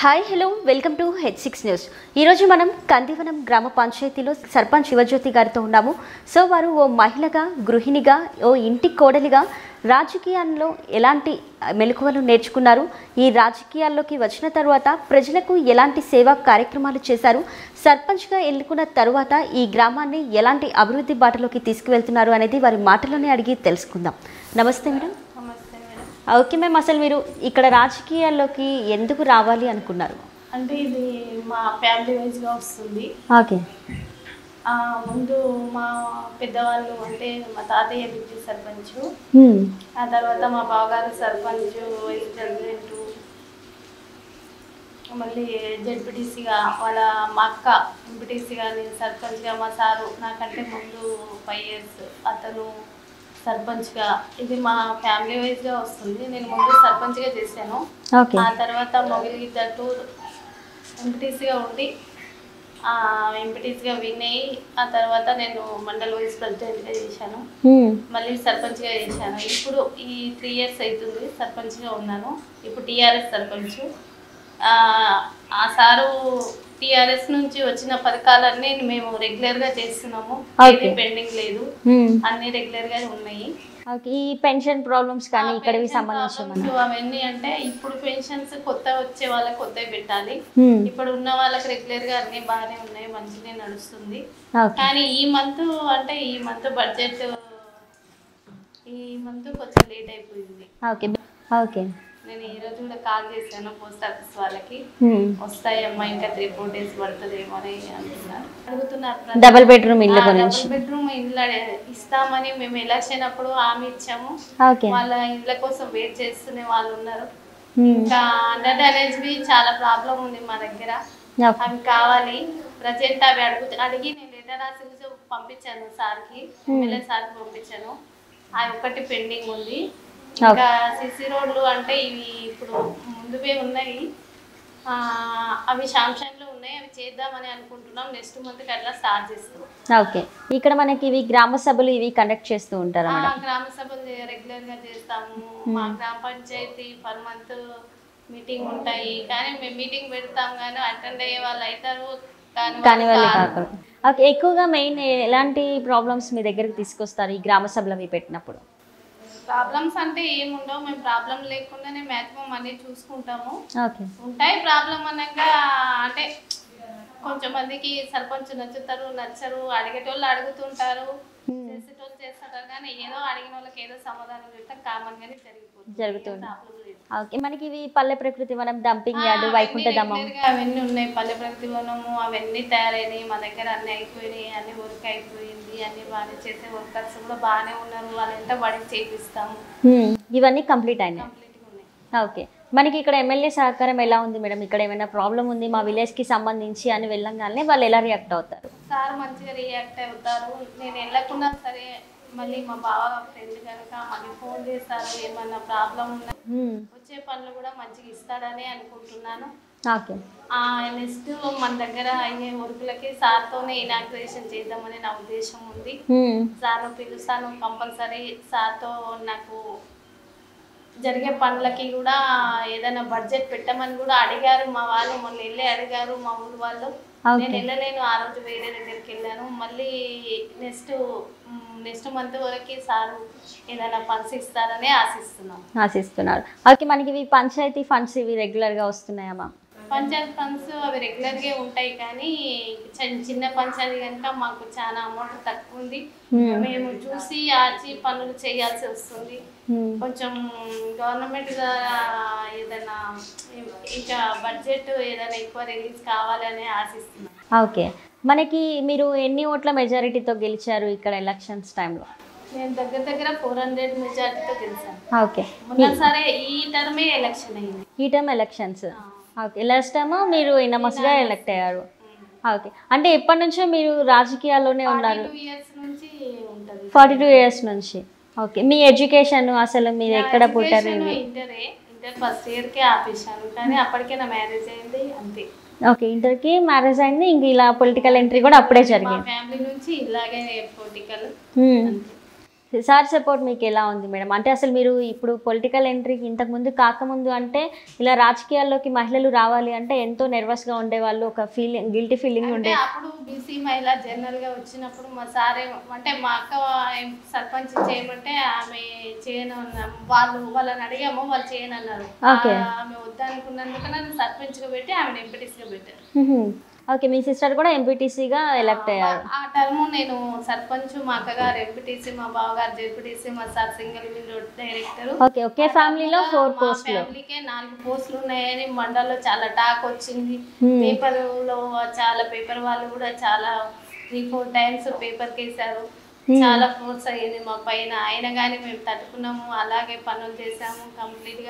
Hi hello welcome to H6news. ఈరోజు మనం కందివనం గ్రామ పంచాయతీలో సర్పంచ్ శివజ్యోతి గారితో ఉన్నాము. సో వారు ఓ మహిళగా, గృహిణిగా, ఓ ఇంటి కోడలిగా రాజకీయాల్లో ఎలాంటి మెలకువలు నేర్చుకున్నారు, ఈ రాజకీయాల్లోకి వచ్చిన తర్వాత ప్రజలకు ఎలాంటి సేవా కార్యక్రమాలు చేశారు, సర్పంచ్గా ఎన్నుకున్న తర్వాత ఈ గ్రామాన్ని ఎలాంటి అభివృద్ధి బాటలోకి తీసుకువెళ్తున్నారు అనేది వారి మాటలోనే అడిగి తెలుసుకుందాం. నమస్తే మేడం. ఓకే మ్యామ్, అసలు మీరు ఇక్కడ రాజకీయాల్లోకి ఎందుకు రావాలి అనుకున్నారు? అంటే ఇది మా ఫ్యామిలీ వైజ్గా వస్తుంది. ఓకే. ముందు మా పెద్దవాళ్ళు అంటే మా తాతయ్య డిప్యూటీ సర్పంచ్, ఆ తర్వాత మా బావగారు సర్పంచ్, వైస్ ప్రెసిడెంట్, మళ్ళీ జెడ్పీటీసీగా వాళ్ళ మా అక్క ఎంపీటీసీగా, నేను సర్పంచ్గా, మా సారు నాకంటే ముందు 5 years అతను సర్పంచ్గా. ఇది మా ఫ్యామిలీ వైజ్గా వస్తుంది. నేను ముందు సర్పంచ్గా చేశాను, ఆ తర్వాత మొగిలి దట్టు ఎంపీటీసీగా ఉండి ఎంపీటీసీగా విన్ అయ్యి, ఆ తర్వాత నేను మండల్ వైస్ ప్రెసిడెంట్గా చేశాను, మళ్ళీ సర్పంచ్గా చేశాను. ఇప్పుడు ఈ 3 years అవుతుంది సర్పంచ్గా ఉన్నాను. ఇప్పుడు టీఆర్ఎస్ సర్పంచ్. ఆ సారు టీఆర్ఎస్ నుంచి వచ్చిన పథకాలన్నీ మేము రెగ్యులర్గా చేస్తున్నాము, ఏది పెండింగ్ లేదు, అన్ని రెగ్యులర్గా ఉన్నాయి. ఈ పెన్షన్ ప్రాబ్లమ్స్ కానీ ఇక్కడికి సంబంధించి అవన్నీ అంటే ఇప్పుడు పెన్షన్స్ కొత్త వచ్చే వాళ్ళకి కొత్తవి పెట్టాలి, ఇప్పుడు ఉన్న వాళ్ళకి రెగ్యులర్గా అన్ని బాగానే ఉన్నాయి, మంచిగా నడుస్తుంది. కానీ ఈ మంత్ బడ్జెట్ ఈ మంత్ కొంచెం లేట్ అయిపోయింది. ఓకే. నేను ఈ రోజు కూడా కాల్ చేశాను పోస్ట్ ఆఫీస్ వాళ్ళకి, వస్తాయమ్మా ఇంకా 3-4 days పడుతుందేమో అని అడుగుతున్నారు. డబుల్ బెడ్రూమ్ ఇల్లు ఇస్తామని మేము ఎలక్షన్ అప్పుడు హామీ ఇచ్చాము, వాళ్ళ ఇళ్ళ కోసం వెయిట్ చేస్తున్న వాళ్ళు ఉన్నారు. ఇంకా అండర్ డ్రైనేజ్ బి చాలా ప్రాబ్లం ఉంది మా దగ్గర, అవి కావాలి ప్రజెంట్. అవి అడిగి నేను లెటర్ రాసి పంపించాను సార్కి, ఎమ్మెల్యే సార్కి పంపించాను. అవి ఒకటి పెండింగ్ ఉంది. ఇంకా సిసి రోడ్లు అంటే ఇవి ఇప్పుడు ముందువే ఉన్నాయి, అవి శాంక్షన్లో ఉన్నాయి, అవి చేద్దామని అనుకుంటున్నాం. నెక్స్ట్ మంత్కి అట్లా స్టార్ట్ చేస్తాం. ఓకే. ఇక్కడ మనకి ఇవి గ్రామ సభలు ఇవి కండక్ట్ చేస్తూ ఉంటారు? గ్రామ సభలు రెగ్యులర్గా చేస్తాము. మా గ్రామ పంచాయతీ పర్ మంత్ మీటింగ్ ఉంటాయి, కానీ మేము మీటింగ్ పెడతాం కానీ అటెండ్ అయ్యే వాళ్ళు అవుతారు కానీ వాళ్ళు కాదు. ఓకే. ఎక్కువగా మెయిన్ ఎలాంటి ప్రాబ్లమ్స్ మీ దగ్గరికి తీసుకొస్తారు ఈ గ్రామ సభలు అవి పెట్టినప్పుడు? ప్రాబ్లమ్స్ అంటే ఏముండవు, మేము ప్రాబ్లం లేకుండానే మ్యాక్సిమం అన్ని చూసుకుంటాము. ఉంటాయి ప్రాబ్లం అనగా అంటే కొంచెం మందికి సర్పంచ్ నచ్చరు, అడిగేటోళ్ళు అడుగుతుంటారు, చేసేటోళ్ళు చేస్తుంటారు, కానీ ఏదో అడిగిన వాళ్ళకి ఏదో సమాధానం చెప్తే కామన్ గానే జరుగుతుంది. ఓకే. మనకి ఇవి పల్లె ప్రకృతి వనం, డంపింగ్ యార్డ్, వైకుంఠధామం అవన్నీ ఉన్నాయి. పల్లె ప్రకృతి వనము అవన్నీ తయారైనాయి, మా దగ్గర అన్ని అయిపోయినాయి, అన్ని వర్క్ అయిపోయింది, అన్ని బాగానే చేసే వర్కర్స్ కూడా బాగానే ఉన్నారు, వాళ్ళంతా బడి చేపిస్తాము. ఇవన్నీ కంప్లీట్ అయినాయి. ఓకే. మనకి ఇక్కడ ఎమ్మెల్యే సహకారం ఎలా ఉంది మేడం? ఇక్కడ ఏమైనా ప్రాబ్లం ఉంది మా విలేజ్కి సంబంధించి అని వెళ్ళంగానే వాళ్ళు ఎలా రియాక్ట్ అవుతారు? సార్ మంచిగా రియాక్ట్ అవుతారు. నేను వెళ్ళకుండా సరే మళ్ళీ మా బావ ఫ్రెండ్ కనుక మళ్ళీ ఫోన్ చేస్తారు, ఏమన్నా ప్రాబ్లం ఉన్నా వచ్చే పనులు కూడా మంచిగా ఇస్తాడని అనుకుంటున్నాను. నెక్స్ట్ మన దగ్గర అయ్యే వర్కులకి సార్తోనే ఇనాగ్రేషన్ చేద్దామని నా ఉద్దేశం ఉంది. సార్ను పిలుస్తాను కంపల్సరీ. సార్తో నాకు జరిగే పనులకి కూడా ఏదైనా బడ్జెట్ పెట్టమని కూడా అడిగారు మా వాళ్ళు, మొన్న వెళ్ళి అడిగారు మా ఊరు వాళ్ళు. నేను వెళ్ళలేను, ఆ రోజు వేరే దగ్గరికి వెళ్ళాను. మళ్ళీ నెక్స్ట్ మంత్ వరకు సారు ఏదైనా ఫండ్స్ ఇస్తారని ఆశిస్తున్నారు. ఓకే. మనకి ఇవి పంచాయతీ ఫండ్స్ ఇవి రెగ్యులర్గా వస్తున్నాయమ్మా? పంచాయతీ ఫండ్స్ అవి రెగ్యులర్గా ఉంటాయి, కానీ చిన్న పంచాయతీ కనుక మాకు చాలా అమౌంట్ తక్కువ ఉంది. మేము చూసి ఆచి పనులు చేయాల్సి వస్తుంది. కొంచెం గవర్నమెంట్ ఏదైనా ఇంకా బడ్జెట్ ఏదైనా ఎక్కువ రిలీజ్ కావాలని ఆశిస్తున్నాం. ఓకే. మనకి మీరు ఎన్ని ఓట్ల మెజారిటీతో గెలిచారు ఇక్కడ ఎలక్షన్స్ టైంలో? నేను దగ్గర 400 మెజారిటీతో గెలిచాను. ఓకే. మొన్నసారి ఈ టర్మే ఎలక్షన్ అయింది. ఈ term elections. Okay. Last time మీరు ఎనమస్గా ఎలక్ట్ అయ్యారు. ఓకే. అంటే ఎప్పటి నుంచో మీరు రాజకీయాల్లోనే ఉన్నారు? 42 years నుంచి. ఓకే. మీ ఎడ్యుకేషన్ అసలు మీరు ఎక్కడ పుట్టారు? ఇంటర్ ఫస్ట్ ఇయర్కే ఆపేశాను, కానీ అప్పటికే నా మ్యారేజ్ అయింది అంతే. ఓకే. ఇంటర్కి మ్యారేజ్ అయింది, ఇంక ఇలా పొలిటికల్ ఎంట్రీ కూడా అప్పుడే జరిగింది. ఫ్యామిలీ నుంచి ఇలాగే పొలిటికల్. సార్ సపోర్ట్ మీకు ఎలా ఉంది మేడం? అంటే అసలు మీరు ఇప్పుడు పొలిటికల్ ఎంట్రీకి ఇంతకుముందు కాకముందు అంటే ఇలా రాజకీయాల్లోకి మహిళలు రావాలి అంటే ఎంతో నెర్వస్గా ఉండేవాళ్ళు, ఒక ఫీలింగ్ గిల్టీ ఫీలింగ్ అంటే ఉండే. అప్పుడు బీసీ మహిళ జనరల్గా వచ్చినప్పుడు మా సారే అంటే మా అక్క సర్పంచ్ చేయమంటే ఆమె చేయను వాళ్ళని అడిగాము, వాళ్ళు చేయనన్నారు. ఆమె వద్దనుకున్నందుకు నన్ను సర్పంచ్గా పెట్టి ఆమెను ఎంపీటీసీగా పెట్టారు. ఓకే, మీ సిస్టర్ కూడా ఎంపీటీసీగా ఎలక్ట్ అయ్యారు. ఆ టర్మ్ నేను సర్పంచ్, మా అక్కగారు ఎంపీటీసీ, మా బావగారు జెడ్పీటీసీ, మా sir single window director. Okay, ఒకే ఫ్యామిలీలో 4 పోస్టులు. ఫ్యామిలీకే 4 పోస్టులు ఉన్నాయని మండల్లో చాలా టాక్ వచ్చింది. పేపర్లో చాలా పేపర్ వాళ్ళు కూడా చాలా 3-4 టైమ్స్ పేపర్కి వేసారు. చాలా ఫోర్స్ అయ్యింది మా పైన. అయినా కానీ మేము తట్టుకున్నాము, అలాగే పనులు చేసాము, కంప్లీట్గా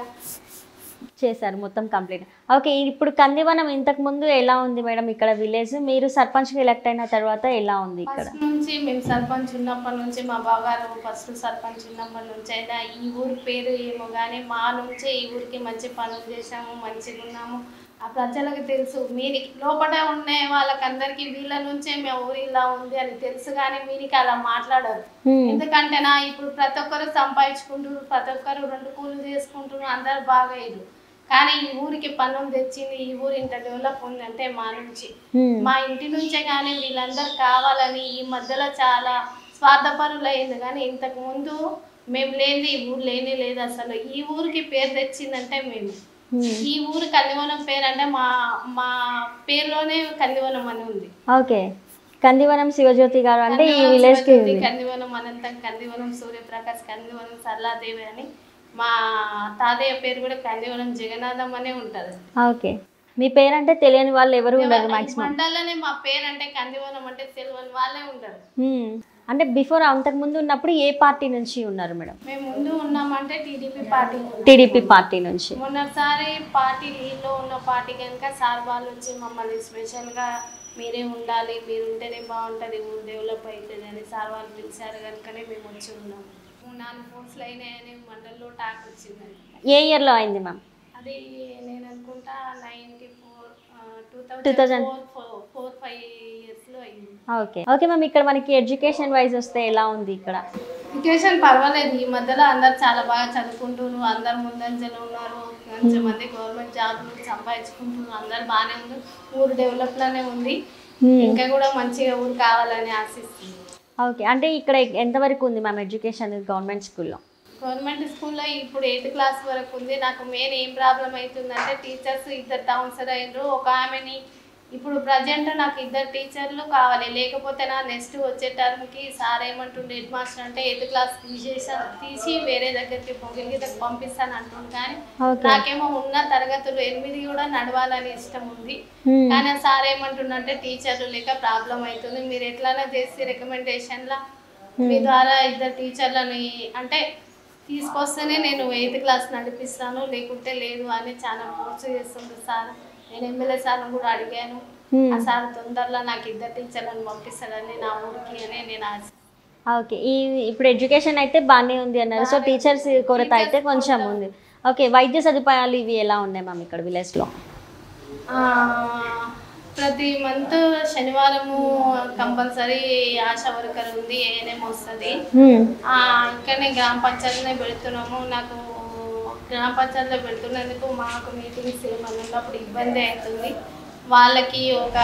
చేశారు మొత్తం కంప్లీట్. ఓకే, ఇప్పుడు కందివనం ఇంతకు ముందు ఎలా ఉంది మేడం ఇక్కడ విలేజ్? మీరు సర్పంచ్గా ఎలక్ట్ అయిన తర్వాత ఎలా ఉంది ఇక్కడ? ఫస్ట్ నుంచి మేము సర్పంచ్ ఉన్నప్పటి నుంచి మా బావగారు ఫస్ట్ సర్పంచ్ ఉన్నప్పటి నుంచి అయినా ఈ ఊరి పేరు ఏమో కానీ మా నుంచే ఈ ఊరికి మంచి పనులు చేసాము, మంచిగా ఉన్నాము. ఆ ప్రజలకు తెలుసు, మీరు లోపల ఉండే వాళ్ళకందరికీ వీళ్ళ నుంచే మేము ఊరి ఇలా ఉంది అని తెలుసు, కానీ మీరికి అలా మాట్లాడరు. ఎందుకంటే ఇప్పుడు ప్రతి ఒక్కరు సంపాదించుకుంటారు, ప్రతి ఒక్కరు 2 కూలీలు చేసుకుంటున్నారు, అందరు బాగా అయ్యారు. కానీ ఈ ఊరికి పనులు తెచ్చింది, ఈ ఊరు ఇంత డెవలప్ ఉందంటే మా నుంచి, మా ఇంటి నుంచే. కానీ వీళ్ళందరూ కావాలని ఈ మధ్యలో చాలా స్వార్థపరులు అయింది. కానీ ఇంతకు ముందు మేము లేని ఈ ఊరు లేనే లేదు. అసలు ఈ ఊరికి పేరు తెచ్చిందంటే మేము, ఈ ఊరు కందివనం పేరు అంటే మా పేరులోనే కందివనం అని ఉంది. ఓకే, కందివనం శివజ్యోతి గారు అంటే ఈ విలేజ్ కి కందివనం అనంతం, కందివనం సూర్యప్రకాష్, కందివనం సరళాదేవి అని. మా తాతయ్య పేరు కూడా కందివనం జగన్నాథం అనే ఉంటది. ఓకే, మీ పేరు అంటే తెలియని వాళ్ళు ఎవరు ఉండరు మాక్సిమం. మండలంలోనే మా పేరు అంటే కందివనం అంటే తెలియని వాళ్ళే ఉంటారు. అంటే బిఫోర్ అంతకు ముందు ఉన్నప్పుడు ఏ పార్టీ నుంచి ఉన్నారు మేడం? మేము ముందు ఉన్నామంటే టీడీపీ పార్టీ నుంచి. మొన్నసారి పార్టీలో ఉన్న పార్టీ కనుక సార్ వాళ్ళు వచ్చి మమ్మల్ని స్పెషల్గా మీరే ఉండాలి, మీరు ఉంటేనే బాగుంటుంది, ఊరు డెవలప్ అవుతుంది అని సార్ వాళ్ళు పిలిచారు కనుకనే మేము వచ్చి ఉన్నాము. 4 పోస్టులు అయినాయని మండలంలో టాక్ వచ్చిందని. ఏ ఇయర్లో అయింది మ్యామ్? అది నేను అనుకుంటా 2004-5 ఇయర్స్లో అయింది. ఓకే ఓకే మ్యామ్, ఇక్కడ మనకి ఎడ్యుకేషన్ వైజ్ వస్తే ఎలా ఉంది ఇక్కడ? ఎడ్యుకేషన్ పర్వాలేదు. ఈ మధ్యలో అందరు చాలా బాగా చదువుకుంటున్నారు, అందరు ముందంజలో ఉన్నారు, కొంచెం మంది గవర్నమెంట్ జాబ్లు సంపాదించుకుంటున్నారు, అందరు బాగానే ఉన్నారు. ఊరు డెవలప్లోనే ఉంది, ఇంకా కూడా మంచిగా ఊరు కావాలని ఆశిస్తుంది. ఓకే, అంటే ఇక్కడ ఎంతవరకు ఉంది మ్యామ్ ఎడ్యుకేషన్ గవర్నమెంట్ స్కూల్లో? గవర్నమెంట్ స్కూల్లో ఇప్పుడు 8th క్లాస్ వరకు ఉంది. నాకు మెయిన్ ఏం ప్రాబ్లం అవుతుందంటే టీచర్స్ 2 ట్రాన్స్ఫర్ అయినరు. ఒక ఆమెని ఇప్పుడు ప్రజెంట్ నాకు 2 టీచర్లు కావాలి, లేకపోతే నా నెక్స్ట్ వచ్చే టర్మ్కి సార్ ఏమంటుండే హెడ్ మాస్టర్ అంటే 8th క్లాస్ తీసి వేరే దగ్గరికి పొగిలికి పంపిస్తాను అంటుంది. కానీ నాకేమో ఉన్న తరగతులు 8 కూడా నడవాలని ఇష్టం ఉంది. కానీ సార్ ఏమంటుండంటే టీచర్లు లేక ప్రాబ్లం అవుతుంది, మీరు ఎట్లైనా చేసి రికమెండేషన్లా మీ ద్వారా 2 టీచర్లని అంటే తీసుకొస్తేనే నేను 8th క్లాస్ నడిపిస్తాను, లేకుంటే లేదు అని చాలా ఫోర్స్ చేస్తుంది సార్. నేను ఎమ్మెల్యే సార్ని కూడా అడిగాను, ఆ సార్ తొందరలో నాకు 2 టీచర్లను పంపిస్తాడని నా ఊరికి అని నేను ఆశ. ఓకే, ఇప్పుడు ఎడ్యుకేషన్ అయితే బాగానే ఉంది అన్నారు, సో టీచర్స్ కొరత అయితే కొంచెం ఉంది. ఓకే, వైద్య సదుపాయాలు ఇవి ఎలా ఉన్నాయి మ్యామ్ ఇక్కడ విలేజ్లో? ప్రతి మంత్ శనివారము కంపల్సరీ ఆశా వర్కర్ ఉంది, ఏఎన్ఎం వస్తుంది. ఇక్కడనే గ్రామ పంచాయతీనే పెడుతున్నాము. నాకు గ్రామ పంచాయతీలో పెడుతున్నందుకు మాకు మీటింగ్స్ ఏమన్నా ఉన్నప్పుడు ఇబ్బంది అవుతుంది. వాళ్ళకి ఒక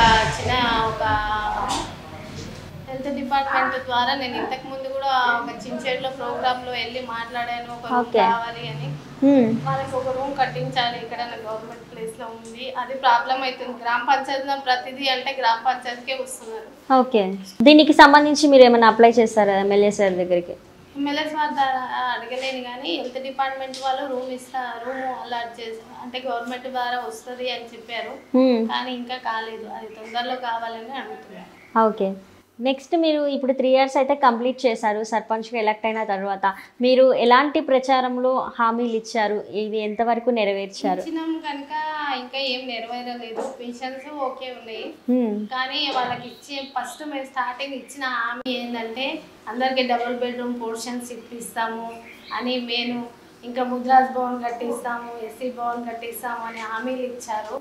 హెల్త్ డిపార్ట్మెంట్ ద్వారా నేను ఇంతకుముందు కూడా ఒక చించేడులో ప్రోగ్రాంలో వెళ్ళి మాట్లాడాను, ఒక రూమ్ కావాలి అని. వాళ్ళకి ఒక రూమ్ కట్టించాలి ఇక్కడ గవర్నమెంట్ ప్లేస్లో ఉంది, అది ప్రాబ్లం అవుతుంది. గ్రామ పంచాయతీలో ప్రతిదీ అంటే గ్రామ పంచాయతీకే వస్తున్నారు. ఓకే, దీనికి సంబంధించి మీరు ఏమైనా అప్లై చేస్తారా ఎమ్మెల్యే సార్ దగ్గరికి? ఎమ్మెల్యే సార్ అడగలేను, కానీ హెల్త్ డిపార్ట్మెంట్ వాళ్ళు రూమ్ అలాట్ చేస్తారు, అంటే గవర్నమెంట్ ద్వారా వస్తుంది అని చెప్పారు, కానీ ఇంకా కాలేదు. అది తొందరలో కావాలని అడుగుతున్నారు. ఓకే, నెక్స్ట్ మీరు ఇప్పుడు 3 years అయితే కంప్లీట్ చేశారు సర్పంచ్గా ఎలక్ట్ అయిన తర్వాత, మీరు ఎలాంటి ప్రచారంలో హామీలు ఇచ్చారు, ఇవి ఎంతవరకు నెరవేర్చారు? ఇచ్చినాము కనుక ఇంకా ఏం నెరవేరలేదు. పెన్షన్స్ ఓకే ఉన్నాయి, కానీ వాళ్ళకి ఫస్ట్ మేము స్టార్టింగ్ ఇచ్చిన హామీ ఏంటంటే అందరికీ డబుల్ బెడ్రూమ్ పోర్షన్స్ ఇప్పిస్తాము అని, మేము ఇంకా ముద్రాజ్ భవన్ కట్టిస్తాము, ఎస్సీ భవన్ కట్టిస్తాము అని హామీలు ఇచ్చారు.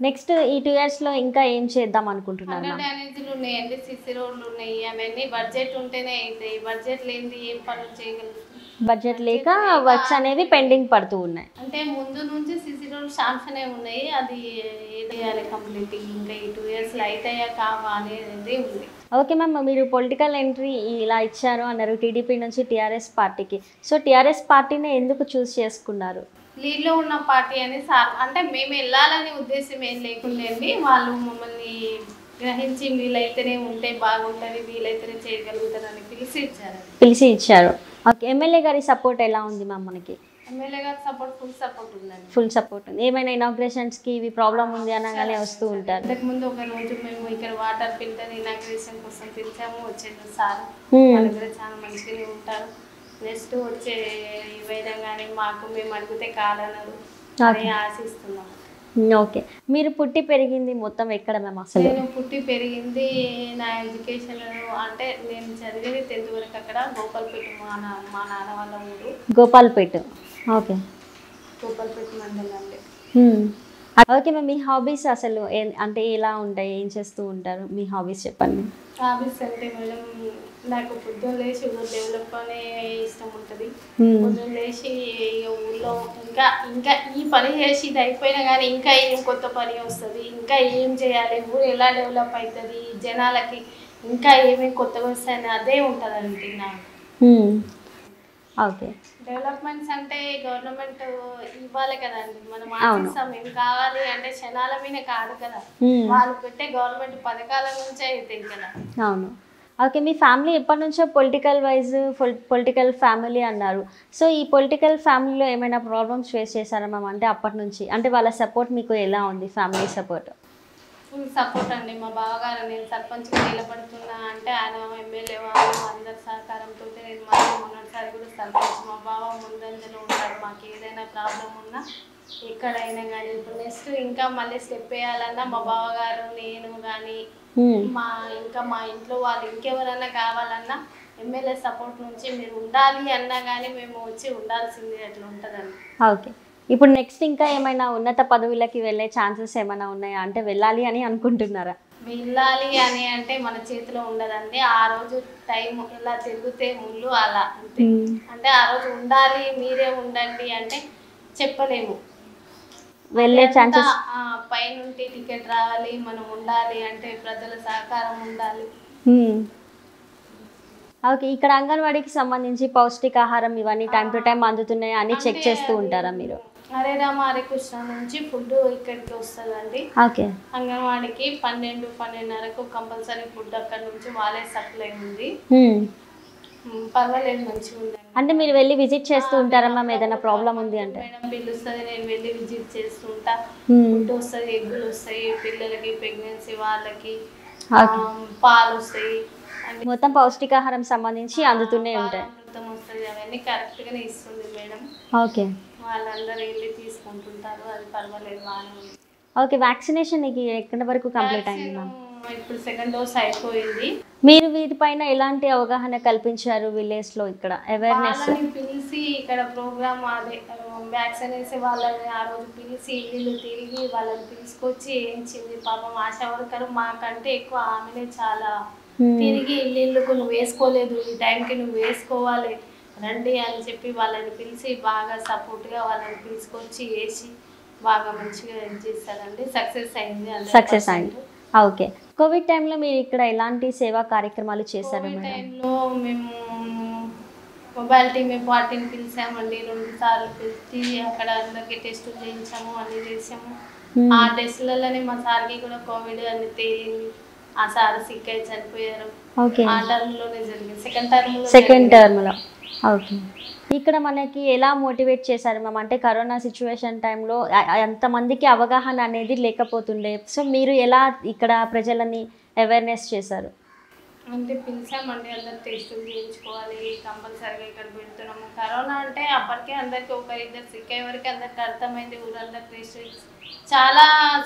నెక్స్ట్ ఈ 2 ఇయర్స్లో ఇంకా ఏం చేద్దాం అనుకుంటున్నారు మ్యామ్? డ్యామేజ్లు ఉన్నాయండి, సిసి రోడ్లు ఉన్నాయి, అవన్నీ బడ్జెట్ ఉంటేనే అవుతాయి. బడ్జెట్ లేనిది ఏం పనులు చేయగలుగుతాం? బడ్జెట్ లేక వర్క్స్ అనేవి పెండింగ్ పడుతూ ఉన్నాయి. అంటే ముందు నుంచి సిసి రోడ్లు శాంక్షన్ ఉన్నాయి, అది ఏది చేయాలి కంప్లీట్, ఇంకా ఈ 2 ఇయర్స్లో అవుతాయా కావా అనేది ఉంది. ఓకే మ్యామ్, మీరు పొలిటికల్ ఎంట్రీ ఇలా ఇచ్చారు అన్నారు టీడీపీ నుంచి టీఆర్ఎస్ పార్టీకి. సో టీఆర్ఎస్ పార్టీని ఎందుకు చూస్ చేసుకున్నారు? లీడ్లో ఉన్న పార్టీ అని సార్ అంటే మేము వెళ్ళాలనే ఉద్దేశం ఏం లేకుండేండి, వాళ్ళు మమ్మల్ని గ్రహించి వీళ్ళైతేనే ఉంటే బాగుంటుంది, వీళ్ళైతేనే చేయగలుగుతారని పిలిచి ఇచ్చారు. ఓకే, ఎమ్మెల్యే గారి సపోర్ట్ ఎలా ఉంది మ్యామ్ మనకి? ఎమ్మెల్యే గారి సపోర్ట్ ఫుల్ సపోర్ట్ ఉందండి. ఫుల్ సపోర్ట్ ఉంది. ఏమైనా ఇనాగ్రేషన్స్కి ఇవి ప్రాబ్లం ఉంది అనగానే వస్తూ ఉంటారు. ఇంతకుముందు ఒక రోజు మేము ఇక్కడ వాటర్ ఫిల్టర్ ఇనాగ్రేషన్ కోసం పిలిచాము, వచ్చేది సార్ వాళ్ళ దగ్గర చాలా మంచిగానే ఉంటారు. నెక్స్ట్ వచ్చే ఏవైనా కానీ మాకు మేము అడిగితే కాదన్నారు అని ఆశిస్తున్నాము. ఓకే, మీరు పుట్టి పెరిగింది మొత్తం ఎక్కడ మ్యామ్ అసలు? నేను పుట్టి పెరిగింది నా ఎడ్యుకేషన్ అంటే నేను చదివేది 10th వరకు అక్కడ గోపాల్పేట, మా నాన్న వాళ్ళ ఊరు గోపాల్పేట. ఓకే, గోపాల్పేట మండలం అండి. ఓకే మ్యామ్, మీ హాబీస్ అసలు అంటే ఎలా ఉంటాయి, ఏం చేస్తూ ఉంటారు? మీ హాబీస్ చెప్పండి. హాబీస్ అంటే మేడం నాకు పొద్దున్న లేచి ఊరు డెవలప్ అనే ఇష్టం ఉంటుంది. పొద్దున్న లేచి ఊళ్ళో ఇంకా ఇంకా ఈ పని చేసి ఇది అయిపోయినా కానీ ఇంకా ఏం కొత్త పని వస్తుంది, ఇంకా ఏం చేయాలి, ఊరు ఎలా డెవలప్ అవుతుంది, జనాలకి ఇంకా ఏమేమి కొత్తగా వస్తాయని అదే ఉంటుందండి నాకు. ఓకే, డెవలప్మెంట్స్ అంటే గవర్నమెంట్ ఇవ్వాలి కదండి, మనం ఆశిస్తాం. ఏం కావాలి అంటే క్షణాల మీద కాదు కదా, వాళ్ళు పెట్టే గవర్నమెంట్ పథకాల నుంచే అవుతాయి కదా. అవును. ఓకే, మీ ఫ్యామిలీ ఎప్పటి నుంచో పొలిటికల్ ఫ్యామిలీ అన్నారు. సో ఈ పొలిటికల్ ఫ్యామిలీలో ఏమైనా ప్రాబ్లమ్స్ ఫేస్ చేశారా మ్యామ్? అంటే అప్పటి నుంచి అంటే వాళ్ళ సపోర్ట్ మీకు ఎలా ఉంది? ఫ్యామిలీ సపోర్ట్ ఫుల్ సపోర్ట్ అండి. మా బావగారు నేను సర్పంచ్గా నిలబడుతున్నా అంటే ఆయన ఎమ్మెల్యే వాళ్ళు అందరి సహకారంతో నేను మొన్నటిసారి కూడా సర్పంచ్ మా బావ ముందంజలో ఉంటాడు. మాకు ఏదైనా ప్రాబ్లం ఉన్నా ఎక్కడైనా కానీ ఇప్పుడు నెక్స్ట్ ఇంకా మళ్ళీ స్టెప్ వేయాలన్నా మా బావగారు నేను కానీ మా ఇంట్లో వాళ్ళు ఇంకెవరన్నా కావాలన్నా ఎమ్మెల్యే సపోర్ట్ నుంచి మీరు ఉండాలి అన్నా కానీ మేము వచ్చి ఉండాల్సింది అట్లా ఉంటుందండి. ఓకే, ఇప్పుడు నెక్స్ట్ ఇంకా ఏమైనా ఉన్నత పదవులకి వెళ్ళే ఛాన్సెస్ ఏమైనా ఉన్నాయా? అంటే వెళ్ళాలి అని అనుకుంటున్నారా? వెళ్ళాలి అని అంటే మన చేతిలో ఉండదండి. ఆ రోజు టైం ఎలా తిరిగితే ముళ్ళు అలా అంతే. అంటే ఆ రోజు ఉండాలి మీరే ఉండండి అంటే చెప్పలేము. వెళ్ళే ఛాన్సెస్ పైనుండి టికెట్ రావాలి, మనం ఉండాలి అంటే ప్రజల సహకారం ఉండాలి. ఓకే, ఇక్కడ అంగన్వాడీకి సంబంధించి పౌష్టికాహారం ఇవన్నీ టైం టు టైం అందుతున్నాయా అని చెక్ చేస్తూ ఉంటారా మీరు? హరే రామ హరే కృష్ణ నుంచి ఫుడ్ ఇక్కడికి వస్తుందండి. ఓకే, అంగన్వాడికి 12-12:30కు కంపల్సరీ ఫుడ్ అక్కడ నుంచి వాళ్ళే సప్లై ఉంది. పర్వాలేదు, మంచిగా ఉంది. అంటే మీరు వెళ్ళి విజిట్ చేస్తూ ఉంటారా మ్యామ్? ఏదైనా ప్రాబ్లం ఉంది అంటే మేడం పిలుస్తుంది, నేను వెళ్ళి విజిట్ చేస్తుంటా. ఫుడ్ వస్తుంది, ఎగ్గులు వస్తాయి పిల్లలకి, ప్రెగ్నెన్సీ వాళ్ళకి పాలు వస్తాయి, మొత్తం పౌష్టికాహారం సంబంధించి అందుతూనే ఉంటాయి. అమృతం వస్తుంది, అవన్నీ కరెక్ట్గానే ఇస్తుంది మేడం. ఓకే, వాళ్ళందరూ వెళ్ళి తీసుకుంటుంటారు, అది పర్వాలేదు బాగానే ఉంది. ఓకే, వ్యాక్సినేషన్ ఎక్కడి వరకు కంప్లీట్ అయింది మ్యామ్? ఇప్పుడు 2nd డోస్ అయిపోయింది. మీరు వీటిపైన ఎలాంటి అవగాహన కల్పించారు విలేజ్లో? ఇక్కడ అవేర్నెస్ పిలిచి ఇక్కడ ప్రోగ్రామ్ అదే వ్యాక్సిన్ వేసే వాళ్ళని ఆ రోజు పిలిచి ఇల్లు తిరిగి వాళ్ళని తీసుకొచ్చి ఏంచింది. పాపం ఆశా వర్కర్ మాకంటే ఎక్కువ ఆమెనే చాలా తిరిగి ఇల్లుకు నువ్వు వేసుకోలేదు, ఈ టైంకి నువ్వు వేసుకోవాలి రండి అని చెప్పి వాళ్ళని పిలిచి బాగా సపోర్ట్గా వాళ్ళని తీసుకొచ్చి వేసి బాగా మంచిగా చేస్తారండి. సక్సెస్ అయింది. ఓకే, కోవిడ్ టైంలో మీరు ఇక్కడ ఎలాంటి సేవా కార్యక్రమాలు చేశారు? కోవిడ్ టైంలో మేము మొబైల్ టీమ్ పార్టీని పిలిచామండి. 2 సార్లు పిలిచి అక్కడ అందరికి టెస్టులు చేయించాము, అన్నీ చేసాము. ఆ టెస్టులలోనే మా సార్కి కూడా కోవిడ్ అని తేలింది. ఆ సార్ సిక్ అయి చనిపోయారు. ఆ టర్మ్లోనే జరిగింది, సెకండ్ టర్మ్లో. ఓకే, ఇక్కడ మనకి ఎలా మోటివేట్ చేశారు మ్యామ్? అంటే కరోనా సిచ్యువేషన్ టైంలో అంతమందికి అవగాహన అనేది లేకపోతుండే. సో మీరు ఎలా ఇక్కడ ప్రజలని అవేర్నెస్ చేశారు? అంటే పిలిచామండి, అందరు టెస్టులు చేయించుకోవాలి కంపల్సరీగా ఇక్కడ పెడుతున్నాము. కరోనా అంటే అప్పటికే అందరికీ 1-2 సిక్ అయ్యే వరకు అందరికి అర్థమైంది. ఊరందరూ టెస్ట్ చాలా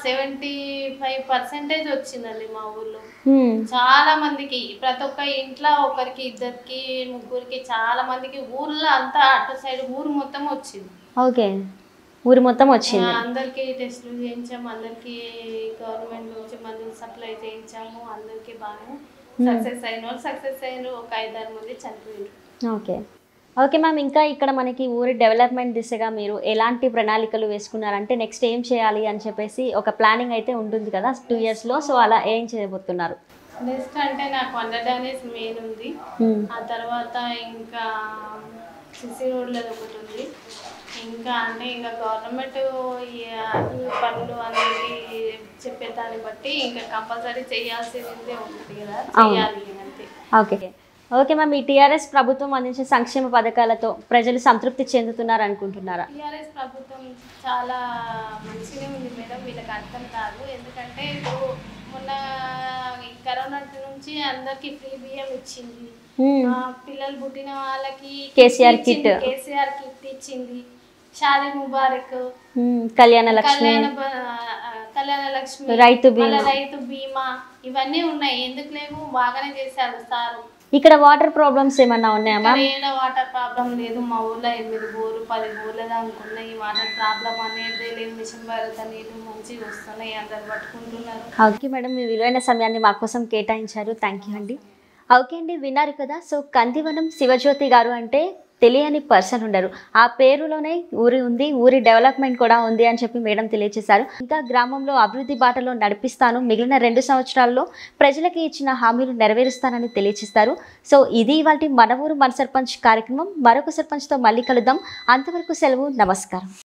75% వచ్చిందండి మా ఊర్లో. చాలా మందికి, ప్రతి ఒక్క ఇంట్లో 1కి 2కి 3కి చాలా మందికి ఊర్లో అంతా అటు సైడ్ ఊరు మొత్తం వచ్చింది. ఓకే, ఊరు మొత్తం వచ్చింది. అందరికీ టెస్టులు చేయించాము, అందరికీ గవర్నమెంట్ నుంచి మందులు సప్లై చేయించాము. అందరికీ బాగా సక్సెస్ అయిన వాళ్ళు సక్సెస్ అయినారు, ఒక 5-6 మంది చనిపోయారు. ఓకే ఓకే మ్యామ్, ఇంకా ఇక్కడ మనకి ఊరి డెవలప్మెంట్ దిశగా మీరు ఎలాంటి ప్రణాళికలు వేసుకున్నారంటే నెక్స్ట్ ఏం చేయాలి అని చెప్పేసి ఒక ప్లానింగ్ అయితే ఉంటుంది కదా 2 yearsలో, సో అలా ఏం చేయబోతున్నారు? నెక్స్ట్ అంటే నాకు వండడానేసి మెయిన్ ఉంది. ఆ తర్వాత ఇంకా సిసి రోడ్లది ఒకటి ఉంది. ఇంకా అంటే ఇంకా గవర్నమెంట్ ఈ పనులు అందరికీ చెప్పేదాన్ని బట్టి ఇంకా కంపల్సరీ చేయాల్సిందే ఉంటుంది కదా, చేయాలి అంతే. ఓకే ఓకే మ్యామ్, ఈ టీఆర్ఎస్ ప్రభుత్వం అందించే సంక్షేమ పథకాలతో ప్రజలు సంతృప్తి చెందుతున్నారు అనుకుంటున్నారా? టీఆర్ఎస్ ప్రభుత్వం చాలా మంచిగా ఉంది మేడం, వీళ్ళకి అర్థం కాదు. ఎందుకంటే ఇప్పుడు మొన్న కరోనా నుంచి అందరికి ఫ్రీ బియ్యం ఇచ్చింది, పిల్లలు పుట్టిన వాళ్ళకి కేసీఆర్ కిట్ ఇచ్చింది, షాదీ ముబారక్, కళ్యాణ లక్ష్మి, రైతు బీమా ఇవన్నీ ఉన్నాయి. ఎందుకు లేవు, బాగానే చేశారు సారు. ఇక్కడ వాటర్ ప్రాబ్లమ్స్ ఏమన్నా ఉన్నాయా? ఏదో వాటర్ ప్రాబ్లం లేదు, మా ఊర్లో 8 బోర్లు 10 బోర్లు అనుకున్నాయి. వాటర్ ప్రాబ్లం అనేది లేదు, మిషన్ భారత్ అనేది మంచిగా వస్తున్నాయి, అందరు పట్టుకుంటున్నారు. ఓకే మేడం, మీ విలువైన సమయాన్ని మా కోసం కేటాయించారు, థ్యాంక్ యూ అండి. ఓకే అండి, విన్నారు కదా. సో కందివనం శివజ్యోతి గారు అంటే తెలియని పర్సన్ ఉండరు, ఆ పేరులోనే ఊరి ఉంది, ఊరి డెవలప్మెంట్ కూడా ఉంది అని చెప్పి మేడం తెలియజేశారు. ఇంకా గ్రామంలో అభివృద్ధి బాటలో నడిపిస్తాను, మిగిలిన 2 సంవత్సరాల్లో ప్రజలకి ఇచ్చిన హామీలు నెరవేరుస్తానని తెలియజేస్తారు. సో ఇది ఇవాల్టి మన ఊరు మన సర్పంచ్ కార్యక్రమం. మరొక సర్పంచ్తో మళ్ళీ కలుద్దాం, అంతవరకు సెలవు, నమస్కారం.